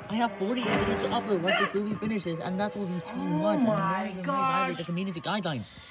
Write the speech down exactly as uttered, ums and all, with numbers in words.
I have forty-eight minutes to upload once this movie finishes, and that will be too much. my and I'm not even gosh. violate the community guidelines.